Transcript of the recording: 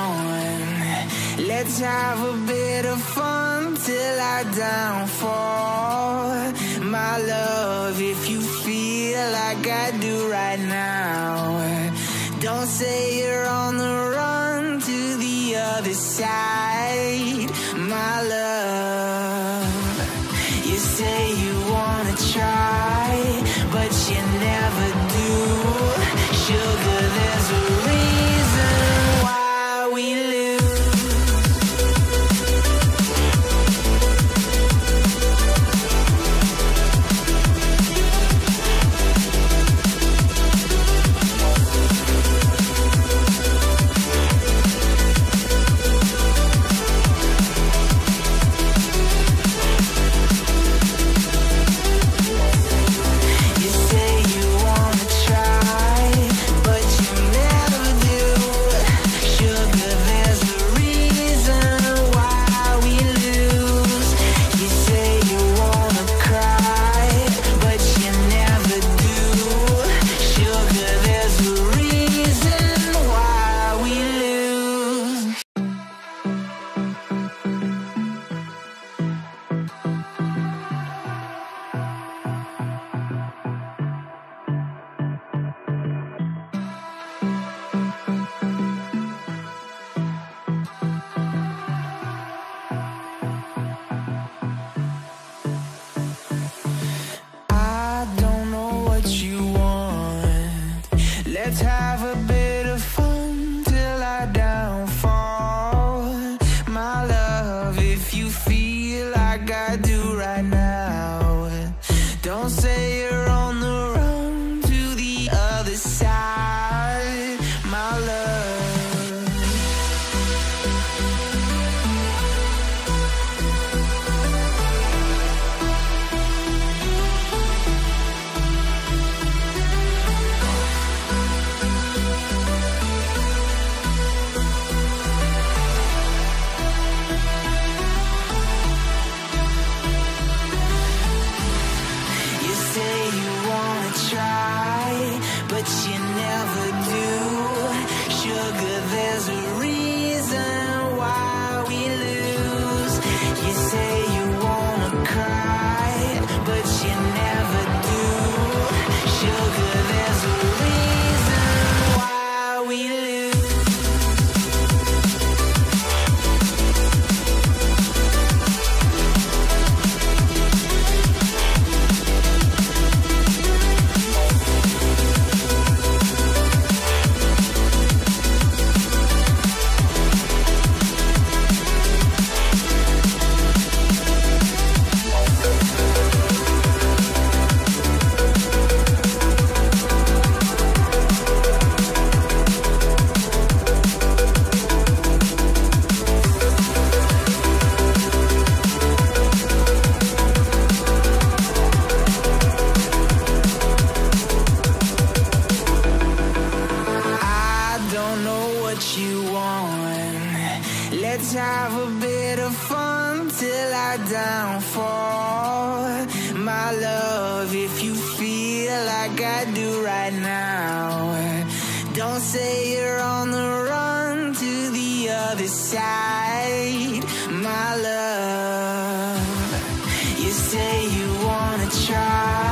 want. Let's have a bit of fun till our downfall. My love, if you feel like I do right now, don't say you're on the run to the other side. My love, you say you wanna try, but you never do. Sugar, there's a reason why we lose. Let's have a bit of fun till I downfall. My love, if you feel like I do right now, don't say you're on the run to the other side. My love. But you never do. Sugar, there's a reason why we lose. You say you wanna cry, but you never do. Sugar, there's a reason why we lose. Let's have a bit of fun till our downfall. My love, if you feel like I do right now, don't say you're on the run to the other side. My love, you say you wanna try,